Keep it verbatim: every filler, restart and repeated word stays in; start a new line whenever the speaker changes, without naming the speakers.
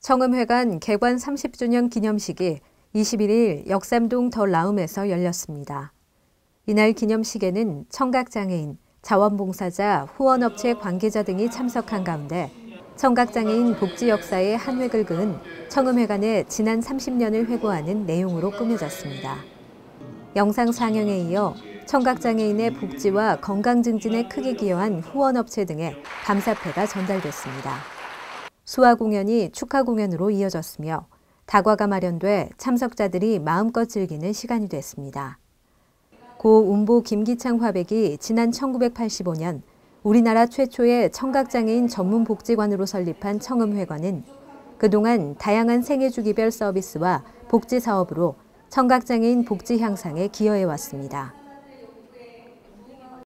청음회관 개관 삼십 주년 기념식이 이십일 일 역삼동 더 라움에서 열렸습니다. 이날 기념식에는 청각장애인, 자원봉사자, 후원업체 관계자 등이 참석한 가운데 청각장애인 복지 역사의 한 획을 그은 청음회관의 지난 삼십 년을 회고하는 내용으로 꾸며졌습니다. 영상 상영에 이어 청각장애인의 복지와 건강 증진에 크게 기여한 후원업체 등의 감사패가 전달됐습니다. 수화 공연이 축하 공연으로 이어졌으며 다과가 마련돼 참석자들이 마음껏 즐기는 시간이 됐습니다. 고 운보 김기창 화백이 지난 천구백팔십오 년 우리나라 최초의 청각장애인 전문복지관으로 설립한 청음회관은 그동안 다양한 생애주기별 서비스와 복지 사업으로 청각장애인 복지 향상에 기여해왔습니다.